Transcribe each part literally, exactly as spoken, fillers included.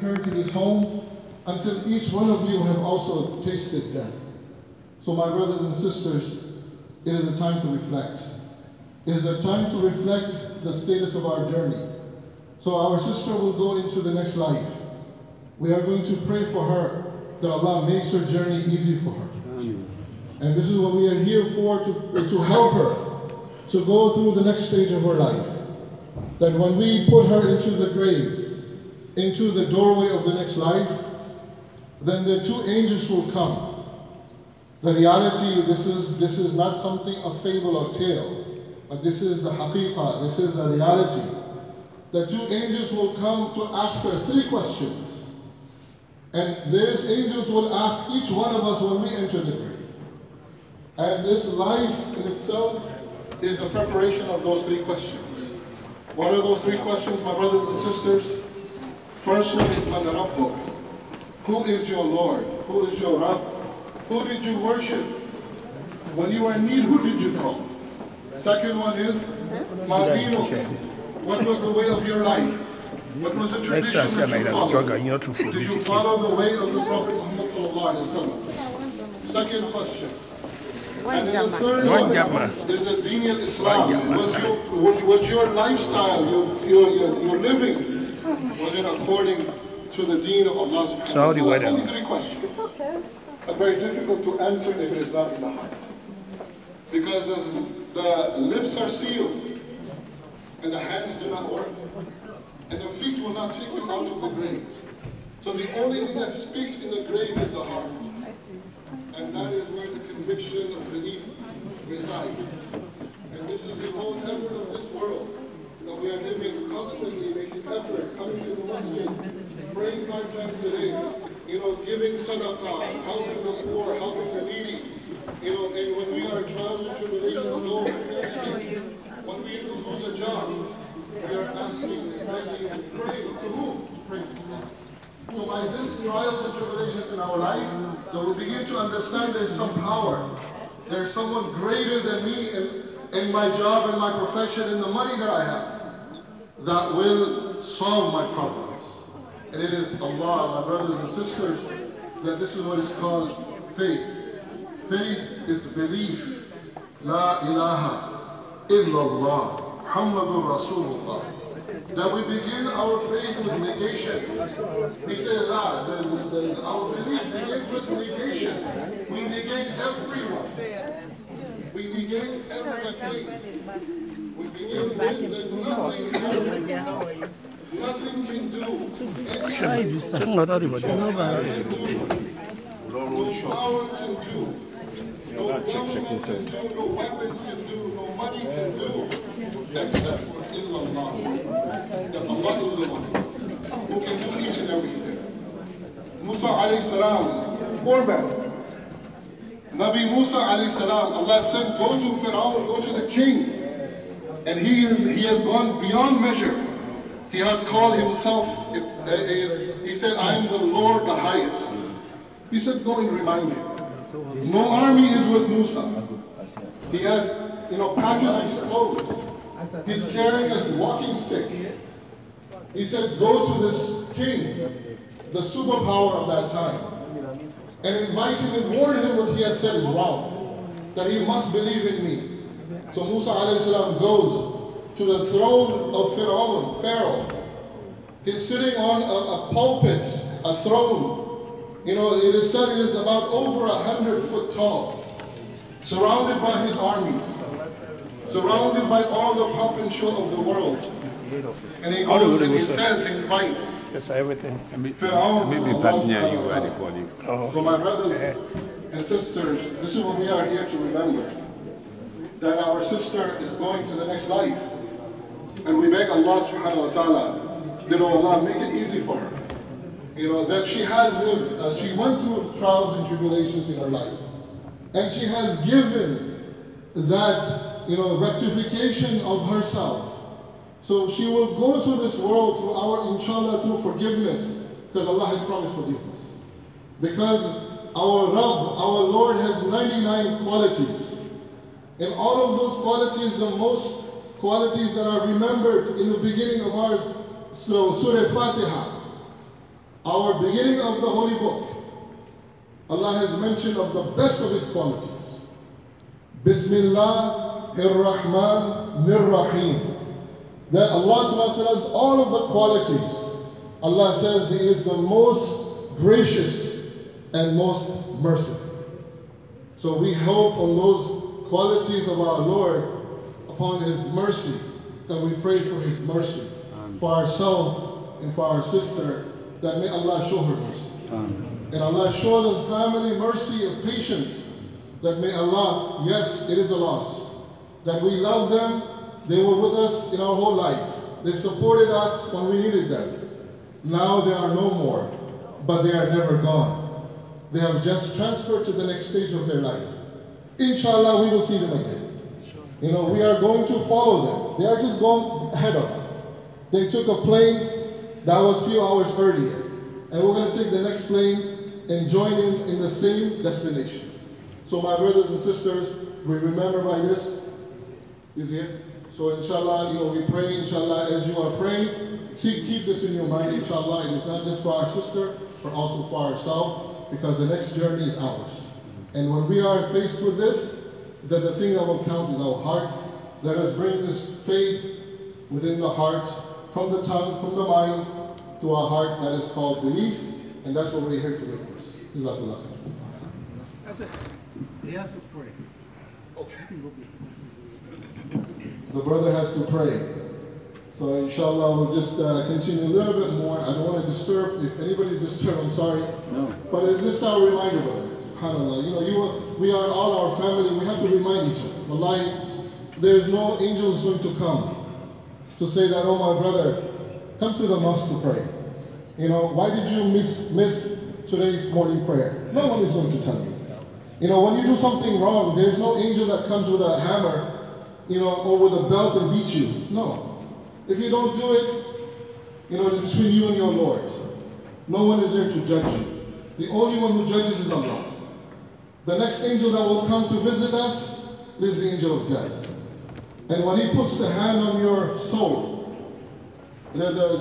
return to this home until each one of you have also tasted death. So my brothers and sisters, it is a time to reflect. It is a time to reflect the status of our journey. So our sister will go into the next life. We are going to pray for her that Allah makes her journey easy for her. And this is what we are here for, to, to help her to go through the next stage of her life. That when we put her into the grave, into the doorway of the next life, then the two angels will come. The reality, this is, this is not something, a fable or tale, but this is the haqiqah, this is the reality. The two angels will come to ask her three questions. And these angels will ask each one of us when we enter the grave. And this life in itself is a preparation of those three questions. What are those three questions, my brothers and sisters? First one is Man Rabbuk. Who is your Lord? Who is your Rabb? Who did you worship? When you were in need, who did you call? Second one is Ma Dinuk. What was the way of your life? What was the tradition that you followed? Did you follow the way of the Prophet Muhammad sallallahu alaihi wasallam? Second question. And then the third one is the Deen al-Islam. Was your, was your lifestyle, your, your, your, your living, was it according to the Deen of Allah subhanahu wa ta'ala? Only three questions. It's okay. But very difficult to answer if it is not in the heart. Because the lips are sealed and the hands do not work. And the feet will not take you out of the grave. So the only thing that speaks in the grave is the heart. And that is where the conviction of belief resides. And this is the whole effort of this world. That we are living constantly, making effort, coming to the masjid, praying five times a day, you know, giving sadaqah, helping the poor, helping the needy. You know, and when we are trials and tribulations, Lord, we are sick. When we lose a job, we are asking, begging, and praying. To whom? Praying to God. So by this trials and tribulations in our life, that we begin to understand there's some power. There's someone greater than me in, in my job, in my profession, in the money that I have, that will solve my problems. And it is Allah, my brothers and sisters, that this is what is called faith. Faith is belief. La ilaha illallah. Muhammadur Rasulullah. That we begin our faith with negation. We say Allah, the, the, the, our belief begins with negation. We negate everyone. We negate everything. We begin with that nothing can Nothing can do. Anything. No power can do. No government can do, no weapons can do, no money can do, except for Allah. That Allah is the one who can do each and everything. Musa alayhi salam, poor man. Nabi Musa alayhi salam, Allah said, go to Pharaoh, go to the king. And he is he has gone beyond measure. He had called himself, a, a, a, he said, I am the Lord the highest. He said, go and remind him. No army is with Musa. He has, you know, patches on his clothes. He's carrying his walking stick. He said, go to this king, the superpower of that time, and invite him and warn him what he has said is wrong, that he must believe in me. So Musa alayhi salam goes to the throne of Pharaoh. Pharaoh. He's sitting on a, a pulpit, a throne. You know, it is said it is about over a hundred foot tall, surrounded by his armies, surrounded by all the pomp and show of the world. And he goes and he says, he invites Pharaoh. So my brothers and sisters, this is what we are here to remember. That our sister is going to the next life. And we beg Allah subhanahu wa ta'ala, that Allah make it easy for her. You know, that she has lived, uh, she went through trials and tribulations in her life. And she has given that, you know, rectification of herself. So she will go to this world through our, inshallah, through forgiveness, because Allah has promised forgiveness. Because our Rabb, our Lord, has ninety-nine qualities. And all of those qualities, the most qualities that are remembered in the beginning of our so, Surah Fatiha, our beginning of the holy book, Allah has mentioned of the best of His qualities. Bismillah ar-Rahman ar-Rahim. That Allah subhanahu wa ta'ala has all of the qualities. Allah says He is the most gracious and most merciful. So we hope on those qualities of our Lord, upon His mercy, that we pray for His mercy Amen. For ourselves and for our sister, that may Allah show her mercy. Amen. And Allah show the family mercy of patience, that may Allah, yes, it is a loss, that we love them, they were with us in our whole life. They supported us when we needed them. Now they are no more, but they are never gone. They have just transferred to the next stage of their life. Inshallah, we will see them again. You know, we are going to follow them. They are just going ahead of us. They took a plane that was a few hours earlier, and we're going to take the next plane and join in in the same destination. So my brothers and sisters, we remember by this. Is here? So inshallah, you know, we pray, inshallah, as you are praying, keep, keep this in your mind, inshallah. It is not just for our sister, but also for ourselves, because the next journey is ours. And when we are faced with this, that the thing that will count is our heart. Let us bring this faith within the heart, from the tongue, from the mind, to our heart, that is called belief, and that's what we're here to witness. Jazakallah. That's it. He has to pray. Okay. The brother has to pray. So inshallah, we'll just uh, continue a little bit more. I don't want to disturb. If anybody's disturbed, I'm sorry. No. But it's just our reminder, brother. SubhanAllah. You know, you are, we are all our family. We have to remind each other. Wallahi, there's no angels going to come to say that, oh my brother, come to the mosque to pray. You know, why did you miss, miss today's morning prayer? No one is going to tell you. You know, when you do something wrong, there's no angel that comes with a hammer, you know, or with a belt and beat you. No. If you don't do it, you know, it's between you and your Lord. No one is there to judge you. The only one who judges is Allah. The next angel that will come to visit us is the angel of death. And when he puts the hand on your soul, you know, the,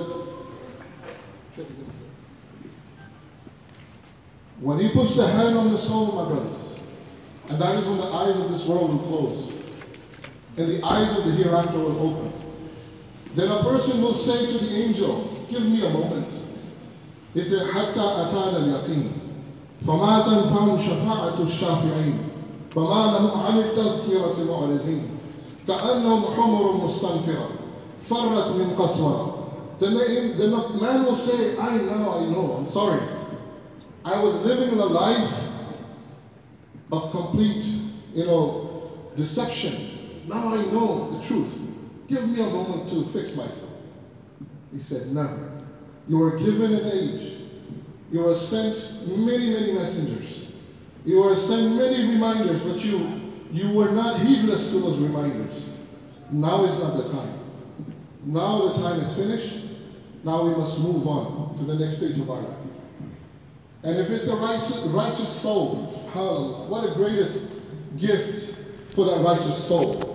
when he puts the hand on the soul, my brothers, and that is when the eyes of this world will close, and the eyes of the hereafter will open. Then a person will say to the angel, give me a moment. He said, حَتَّى أَتَانَا الْيَقِينَ فَمَا تَنْفَعُ شَفَاعَةُ الشَّافِعِينَ فَمَا لَهُمْ عَنِ التَّذْكِرَةِ مُعْرِضِينَ كَأَنَّهُمْ حُمُرٌ مُسْتَنْفِرَةٌ فَرَّتْ مِنْ قَسْوَرَةٍ. Then the man will say, I know, I know, I'm sorry. I was living in a life of complete, you know, deception. Now I know the truth. Give me a moment to fix myself. He said, never. You were given an age. You were sent many, many messengers. You were sent many reminders, but you, you were not heedless to those reminders. Now is not the time. Now the time is finished. Now we must move on to the next stage of our life. And if it's a righteous, righteous soul, subhanAllah, what a greatest gift for that righteous soul.